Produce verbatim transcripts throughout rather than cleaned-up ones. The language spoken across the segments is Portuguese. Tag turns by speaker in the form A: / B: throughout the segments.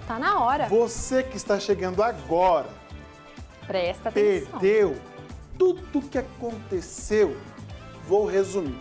A: Tá na hora.
B: Você que está chegando agora,
A: presta atenção.
B: Perdeu tudo que aconteceu. Vou resumir.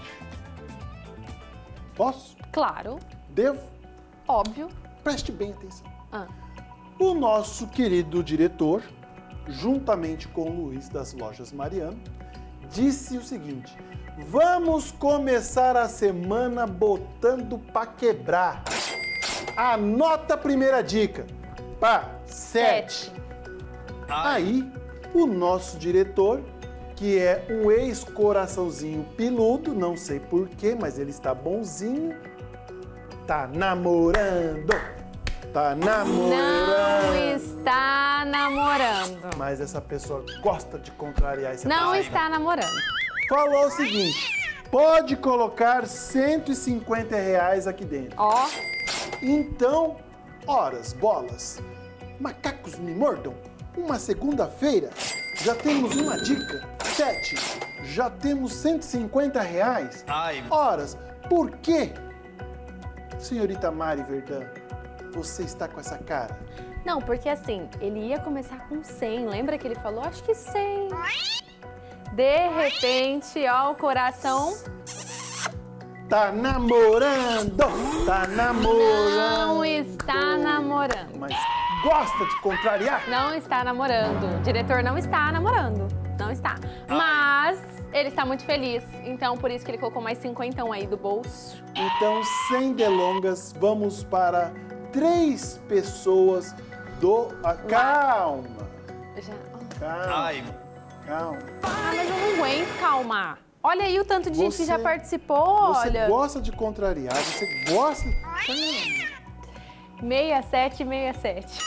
B: Posso?
A: Claro.
B: Devo?
A: Óbvio.
B: Preste bem atenção.
A: Ah.
B: O nosso querido diretor, juntamente com o Luiz das Lojas Mariano, disse o seguinte: vamos começar a semana botando pra quebrar. Anota a primeira dica. Pá, sete. Aí, o nosso diretor, que é um ex-coraçãozinho piludo, não sei porquê, mas ele está bonzinho, tá namorando. Tá namorando.
A: Não está namorando.
B: Mas essa pessoa gosta de contrariar esse
A: Não
B: pessoa.
A: está namorando.
B: Falou o seguinte: pode colocar cento e cinquenta reais aqui dentro.
A: Ó.
B: Então, horas, bolas, macacos me mordam. Uma segunda-feira, já temos uma dica. Sete, já temos cento e cinquenta reais.
C: Ai.
B: Horas, por quê? Senhorita Mari Verdão, você está com essa cara?
A: Não, porque assim, ele ia começar com cem. Lembra que ele falou? Acho que cem. De repente, ó, o coração...
B: Tá namorando! Tá namorando!
A: Não está namorando.
B: Mas gosta de contrariar?
A: Não está namorando. O diretor não está namorando. Não está. Mas ele está muito feliz. Então, por isso que ele colocou mais cinquentão aí do bolso.
B: Então, sem delongas, vamos para três pessoas do... Ah, calma!
A: Já...
B: Calma!
C: Ai.
B: Calma!
A: Ah, mas eu não aguento, calma. Olha aí o tanto de gente
B: Você-
A: que já participou,
B: Você
A: olha.
B: gosta de contrariar, você gosta... Calma.
A: sessenta e sete, sessenta e sete.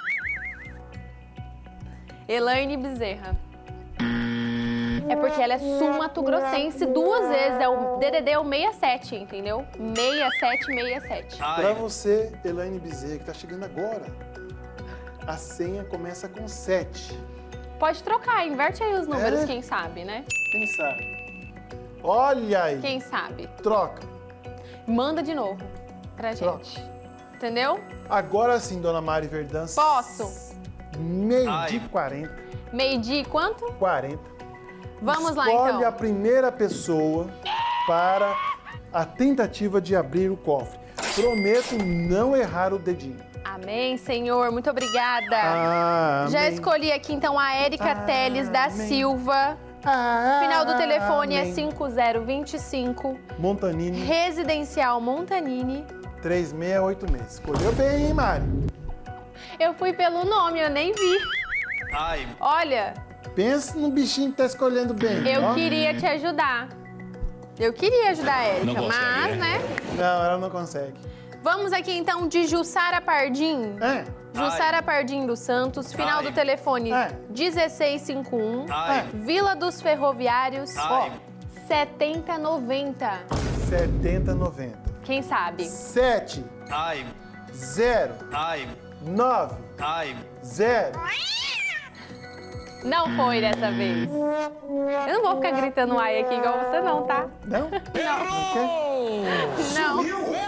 A: Elaine Bezerra. É porque ela é sul-mato-grossense duas vezes. É o D D D é o sessenta e sete, entendeu? sessenta e sete, sessenta e sete.
B: Para você, Elaine Bezerra, que está chegando agora, a senha começa com sete.
A: Pode trocar, inverte aí os números,
B: É?
A: quem sabe, né?
B: Quem sabe? Olha aí!
A: Quem sabe?
B: Troca.
A: Manda de novo pra
B: Troca.
A: gente. Entendeu?
B: Agora sim, dona Mari Verdão.
A: Posso?
B: Meio-dia e quarenta.
A: Meio-dia e quanto?
B: quarenta.
A: Vamos lá,
B: Escolhe
A: então.
B: a primeira pessoa para a tentativa de abrir o cofre. Prometo não errar o dedinho.
A: Amém, Senhor. Muito obrigada.
B: Ah,
A: Já
B: amém.
A: escolhi aqui, então, a Érica
B: Ah,
A: Teles da
B: amém.
A: Silva.
B: Ah,
A: Final do telefone é
B: amém.
A: cinco zero dois cinco.
B: Montanini,
A: Residencial Montanini.
B: três seis oito seis. Escolheu bem, hein, Mari?
A: Eu fui pelo nome, eu nem vi.
C: Ai.
A: Olha,
B: Pensa no bichinho que tá escolhendo bem.
A: eu
B: ó.
A: queria te ajudar. Eu queria ajudar a Érica,
C: Não consegue,
A: mas,
C: né?
A: né?
B: Não, ela não consegue.
A: Vamos aqui, então, de Jussara Pardim.
B: É,
A: Jussara Pardim dos Santos, final
C: Ai.
A: do telefone
B: É.
A: dezesseis cinquenta e um.
C: Ai.
A: Vila dos Ferroviários,
C: Ai.
A: setenta noventa.
B: setenta noventa.
A: Quem sabe?
B: sete,
C: Ai.
B: zero,
C: Ai.
B: nove,
C: Ai.
B: zero.
A: Não foi dessa vez. Eu não vou ficar gritando ai aqui igual você não, tá?
B: Não? Não quer?
A: Não.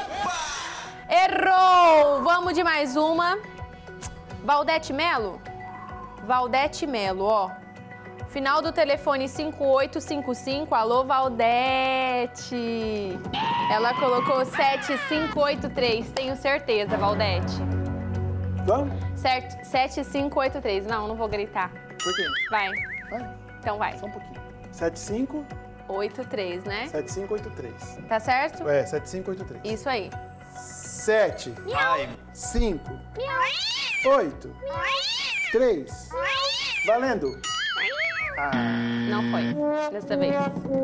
A: Errou! Vamos de mais uma. Valdete Melo? Valdete Melo, ó. Final do telefone cinco oito cinco cinco. Alô, Valdete. Ela colocou sete cinco oito três. Tenho certeza, Valdete.
B: Vamos?
A: Certo, sete cinco oito três. Não, não vou gritar.
B: Por quê?
A: Vai.
B: Vai,
A: Então vai.
B: só um pouquinho. sete cinco,
A: oito três, né?
B: sete cinco oito três.
A: Tá certo?
B: É, sete cinco oito três.
A: Isso aí.
B: sete,
C: Ai.
B: cinco, oito, três. Valendo. Ah,
A: Não foi dessa vez.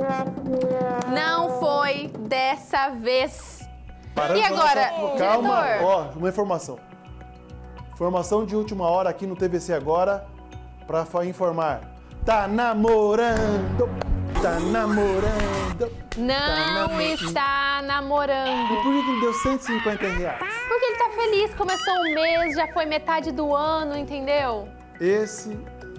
A: Não foi dessa vez.
B: parando
A: E
B: pra
A: agora,
B: nossa- Calma,
A: diretor?
B: ó, uma informação. Informação de última hora aqui no T V C Agora pra fa- informar. Tá namorando, tá namorando.
A: Não
B: namo-
A: está namorando.
B: Por que que não deu cento e cinquenta reais?
A: Porque ele tá feliz, começou o mês, já foi metade do ano, entendeu?
B: Esse,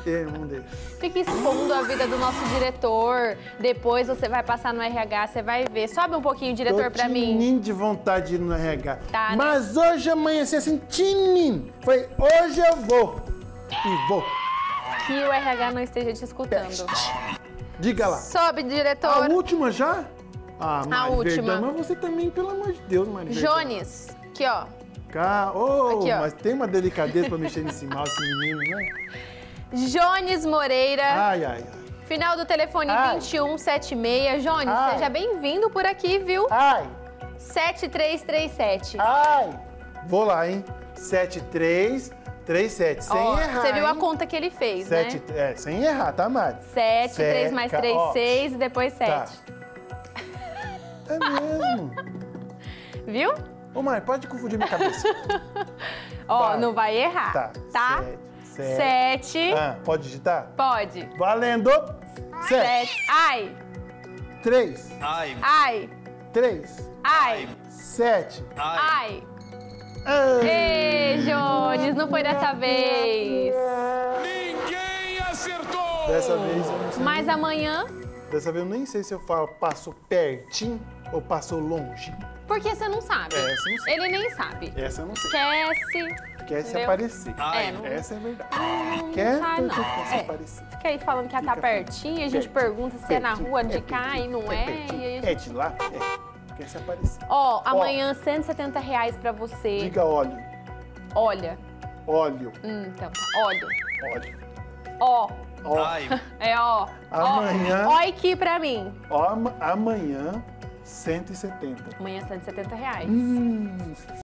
B: É, não deixa.
A: Fica expondo a vida do nosso diretor. Depois você vai passar no R H, você vai ver. Sobe um pouquinho, diretor,
B: Tô
A: pra mim.
B: tinindo de vontade de ir no R H.
A: Tá, né?
B: Mas hoje amanheci assim, tinindo. Foi, hoje eu vou. E vou.
A: Que o R H não esteja te escutando.
B: Diga lá.
A: Sobe,
B: A
A: diretor.
B: última já? Ah, Mari
A: última.
B: Verdão, mas você também, pelo amor de Deus, Mari Verdão.
A: Jones. Aqui, ó.
B: Cá, ô,
A: Aqui, ó.
B: mas tem uma delicadeza pra mexer nesse mouse, esse menino, né?
A: Jones Moreira.
B: Ai, ai, ai.
A: Final do telefone
B: Ai.
A: vinte e um setenta e seis. Jones,
B: Ai.
A: seja bem-vindo por aqui, viu?
B: Ai,
A: sete três três sete.
B: ai. Vou lá, hein? sete três três sete, sem
A: Ó,
B: errar,
A: você viu a
B: hein?
A: conta que ele fez,
B: Sete,
A: né?
B: é, sem errar, tá, Mari?
A: sete, três
B: Sete,
A: mais
B: ca-
A: três,
B: ó.
A: seis e depois
B: Tá.
A: sete.
B: É mesmo.
A: Viu?
B: Ô, Mari, pode confundir minha cabeça.
A: Ó,
B: Vai.
A: não vai errar.
B: Tá.
A: Tá?
B: Sete. sete.
A: Sete.
B: Ah, pode digitar?
A: Pode.
B: Valendo. Sete.
A: Sete. Ai.
B: Três.
C: Ai,
A: Ai.
B: Três.
A: Ai.
B: Sete.
C: ai,
A: Ai.
B: Ah.
A: Ei, Jones, não foi dessa vez.
C: ninguém acertou!
B: Dessa vez eu não sei.
A: Mas
B: nem-
A: amanhã,
B: Dessa vez eu nem sei se eu falo passo pertinho ou passo longe.
A: porque você não sabe.
B: É, você não sabe.
A: Ele nem sabe.
B: Essa eu não sei.
A: Esquece.
B: Quer se
A: Entendeu?
B: aparecer.
C: Ai.
A: É, não,
B: Essa é verdade.
A: não
B: Quer
A: sai,
B: porque
A: não.
B: quer se
A: É.
B: aparecer.
A: Fica aí falando que ela tá
B: Fica
A: pertinho, a gente
B: pertinho,
A: pergunta se é na
B: pertinho,
A: rua de
B: é
A: cá e
B: pertinho,
A: não é.
B: pertinho.
A: E aí a
B: É
A: gente...
B: de lá? É. Quer se aparecer.
A: Ó, amanhã cento e setenta reais pra você.
B: Diga óleo.
A: Olha.
B: Óleo.
A: Hum, então tá. Óleo.
B: Óleo.
A: Ó.
B: Ó,
C: Ai,
A: É ó.
B: Amanhã-
A: Ó, ó aqui pra mim.
B: ó, ama- amanhã, cento e setenta.
A: Amanhã cento e setenta reais.
B: Hum.